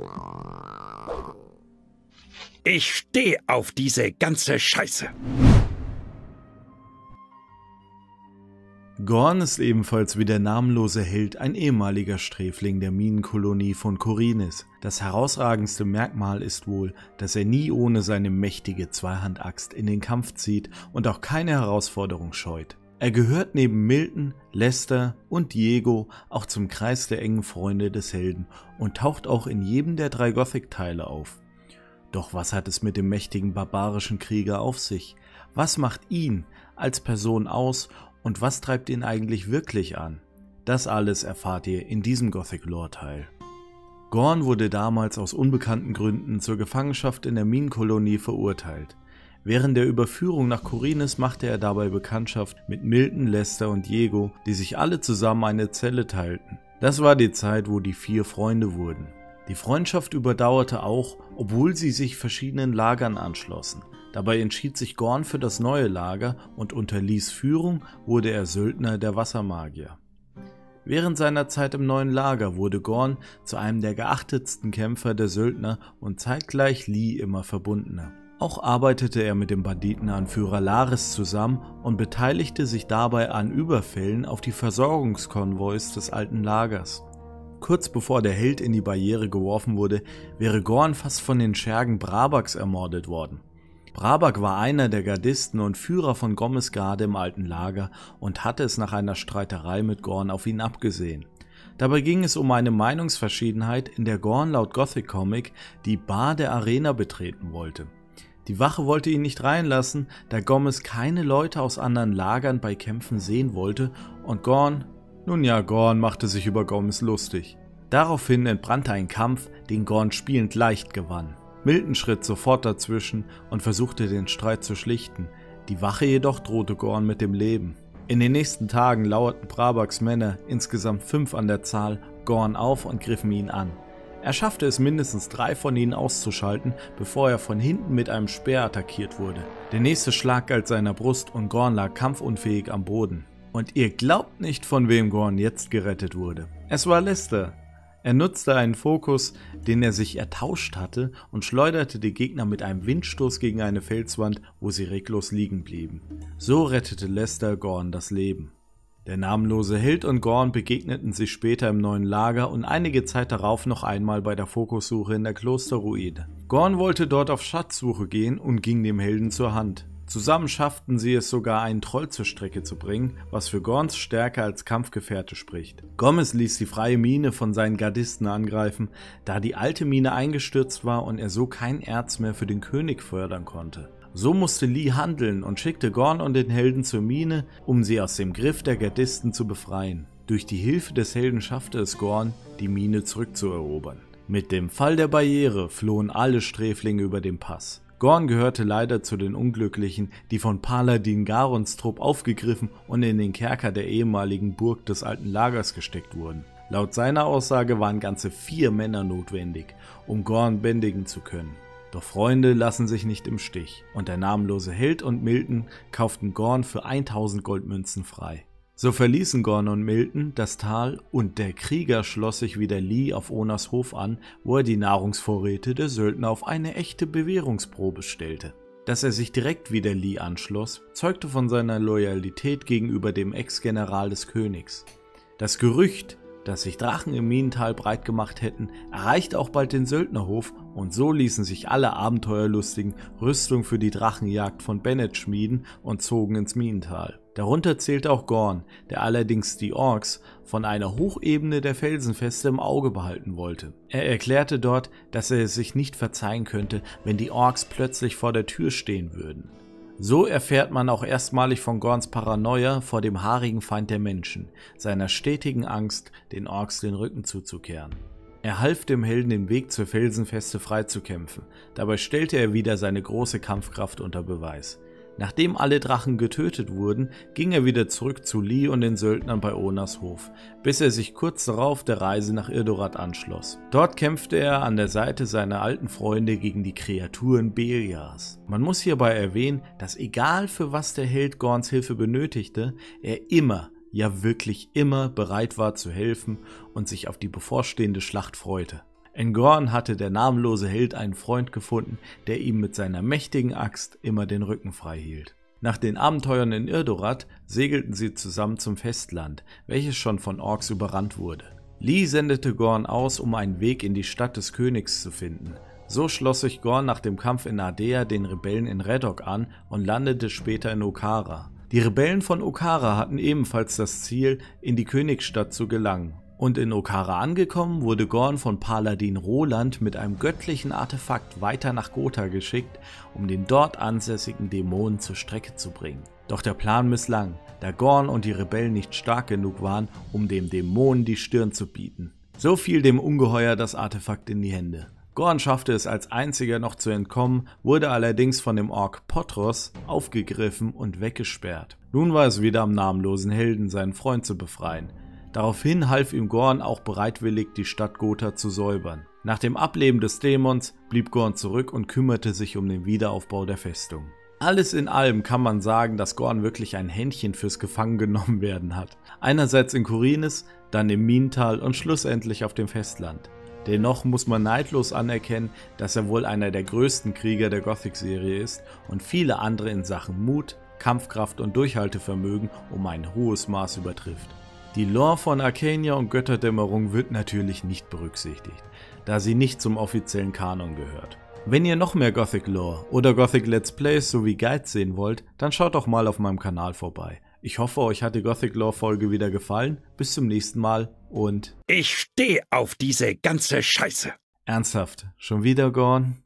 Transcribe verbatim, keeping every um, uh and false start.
Ich stehe auf diese ganze Scheiße. Gorn ist ebenfalls wie der namenlose Held ein ehemaliger Sträfling der Minenkolonie von Khorinis. Das herausragendste Merkmal ist wohl, dass er nie ohne seine mächtige Zweihandaxt in den Kampf zieht und auch keine Herausforderung scheut. Er gehört neben Milton, Lester und Diego auch zum Kreis der engen Freunde des Helden und taucht auch in jedem der drei Gothic-Teile auf. Doch was hat es mit dem mächtigen barbarischen Krieger auf sich? Was macht ihn als Person aus und was treibt ihn eigentlich wirklich an? Das alles erfahrt ihr in diesem Gothic-Lore-Teil. Gorn wurde damals aus unbekannten Gründen zur Gefangenschaft in der Minenkolonie verurteilt. Während der Überführung nach Khorinis machte er dabei Bekanntschaft mit Milton, Lester und Diego, die sich alle zusammen eine Zelle teilten. Das war die Zeit, wo die vier Freunde wurden. Die Freundschaft überdauerte auch, obwohl sie sich verschiedenen Lagern anschlossen. Dabei entschied sich Gorn für das neue Lager und unter Lees Führung wurde er Söldner der Wassermagier. Während seiner Zeit im neuen Lager wurde Gorn zu einem der geachtetsten Kämpfer der Söldner und zeitgleich Lee immer verbundener. Auch arbeitete er mit dem Banditenanführer Laris zusammen und beteiligte sich dabei an Überfällen auf die Versorgungskonvois des alten Lagers. Kurz bevor der Held in die Barriere geworfen wurde, wäre Gorn fast von den Schergen Brabaks ermordet worden. Brabak war einer der Gardisten und Führer von Gommes Garde im alten Lager und hatte es nach einer Streiterei mit Gorn auf ihn abgesehen. Dabei ging es um eine Meinungsverschiedenheit, in der Gorn laut Gothic Comic die Bar der Arena betreten wollte. Die Wache wollte ihn nicht reinlassen, da Gommes keine Leute aus anderen Lagern bei Kämpfen sehen wollte und Gorn, nun ja, Gorn machte sich über Gommes lustig. Daraufhin entbrannte ein Kampf, den Gorn spielend leicht gewann. Milton schritt sofort dazwischen und versuchte den Streit zu schlichten, die Wache jedoch drohte Gorn mit dem Leben. In den nächsten Tagen lauerten Brabaks Männer, insgesamt fünf an der Zahl, Gorn auf und griffen ihn an. Er schaffte es mindestens drei von ihnen auszuschalten, bevor er von hinten mit einem Speer attackiert wurde. Der nächste Schlag galt seiner Brust und Gorn lag kampfunfähig am Boden. Und ihr glaubt nicht, von wem Gorn jetzt gerettet wurde. Es war Lester. Er nutzte einen Fokus, den er sich ertauscht hatte, und schleuderte die Gegner mit einem Windstoß gegen eine Felswand, wo sie reglos liegen blieben. So rettete Lester Gorn das Leben. Der namenlose Held und Gorn begegneten sich später im neuen Lager und einige Zeit darauf noch einmal bei der Fokussuche in der Klosterruine. Gorn wollte dort auf Schatzsuche gehen und ging dem Helden zur Hand. Zusammen schafften sie es sogar, einen Troll zur Strecke zu bringen, was für Gorns Stärke als Kampfgefährte spricht. Gommes ließ die freie Mine von seinen Gardisten angreifen, da die alte Mine eingestürzt war und er so kein Erz mehr für den König fördern konnte. So musste Lee handeln und schickte Gorn und den Helden zur Mine, um sie aus dem Griff der Gardisten zu befreien. Durch die Hilfe des Helden schaffte es Gorn, die Mine zurückzuerobern. Mit dem Fall der Barriere flohen alle Sträflinge über den Pass. Gorn gehörte leider zu den Unglücklichen, die von Paladin Garons Trupp aufgegriffen und in den Kerker der ehemaligen Burg des alten Lagers gesteckt wurden. Laut seiner Aussage waren ganze vier Männer notwendig, um Gorn bändigen zu können. Doch Freunde lassen sich nicht im Stich und der namenlose Held und Milton kauften Gorn für tausend Goldmünzen frei. So verließen Gorn und Milton das Tal und der Krieger schloss sich wieder Lee auf Onas Hof an, wo er die Nahrungsvorräte der Söldner auf eine echte Bewährungsprobe stellte. Dass er sich direkt wieder Lee anschloss, zeugte von seiner Loyalität gegenüber dem Ex-General des Königs. Das Gerücht, dass sich Drachen im Minental breit gemacht hätten, erreichte auch bald den Söldnerhof und so ließen sich alle Abenteuerlustigen Rüstung für die Drachenjagd von Bennett schmieden und zogen ins Minental. Darunter zählte auch Gorn, der allerdings die Orks von einer Hochebene der Felsenfeste im Auge behalten wollte. Er erklärte dort, dass er es sich nicht verzeihen könnte, wenn die Orks plötzlich vor der Tür stehen würden. So erfährt man auch erstmalig von Gorns Paranoia vor dem haarigen Feind der Menschen, seiner stetigen Angst, den Orks den Rücken zuzukehren. Er half dem Helden den Weg zur Felsenfeste freizukämpfen, dabei stellte er wieder seine große Kampfkraft unter Beweis. Nachdem alle Drachen getötet wurden, ging er wieder zurück zu Lee und den Söldnern bei Onas Hof, bis er sich kurz darauf der Reise nach Irdorat anschloss. Dort kämpfte er an der Seite seiner alten Freunde gegen die Kreaturen Beliars. Man muss hierbei erwähnen, dass egal für was der Held Gorns Hilfe benötigte, er immer, ja wirklich immer bereit war zu helfen und sich auf die bevorstehende Schlacht freute. In Gorn hatte der namenlose Held einen Freund gefunden, der ihm mit seiner mächtigen Axt immer den Rücken frei hielt. Nach den Abenteuern in Irdorath segelten sie zusammen zum Festland, welches schon von Orks überrannt wurde. Lee sendete Gorn aus, um einen Weg in die Stadt des Königs zu finden. So schloss sich Gorn nach dem Kampf in Ardea den Rebellen in Redok an und landete später in Okara. Die Rebellen von Okara hatten ebenfalls das Ziel, in die Königsstadt zu gelangen. Und in Okara angekommen, wurde Gorn von Paladin Roland mit einem göttlichen Artefakt weiter nach Gotha geschickt, um den dort ansässigen Dämonen zur Strecke zu bringen. Doch der Plan misslang, da Gorn und die Rebellen nicht stark genug waren, um dem Dämonen die Stirn zu bieten. So fiel dem Ungeheuer das Artefakt in die Hände. Gorn schaffte es als einziger noch zu entkommen, wurde allerdings von dem Ork Potros aufgegriffen und weggesperrt. Nun war es wieder am namenlosen Helden, seinen Freund zu befreien. Daraufhin half ihm Gorn auch bereitwillig, die Stadt Gotha zu säubern. Nach dem Ableben des Dämons blieb Gorn zurück und kümmerte sich um den Wiederaufbau der Festung. Alles in allem kann man sagen, dass Gorn wirklich ein Händchen fürs Gefangengenommenwerden hat. Einerseits in Khorinis, dann im Minental und schlussendlich auf dem Festland. Dennoch muss man neidlos anerkennen, dass er wohl einer der größten Krieger der Gothic-Serie ist und viele andere in Sachen Mut, Kampfkraft und Durchhaltevermögen um ein hohes Maß übertrifft. Die Lore von Arcania und Götterdämmerung wird natürlich nicht berücksichtigt, da sie nicht zum offiziellen Kanon gehört. Wenn ihr noch mehr Gothic Lore oder Gothic Let's Plays sowie Guides sehen wollt, dann schaut doch mal auf meinem Kanal vorbei. Ich hoffe, euch hat die Gothic Lore Folge wieder gefallen. Bis zum nächsten Mal und... Ich steh auf diese ganze Scheiße. Ernsthaft, schon wieder Gorn?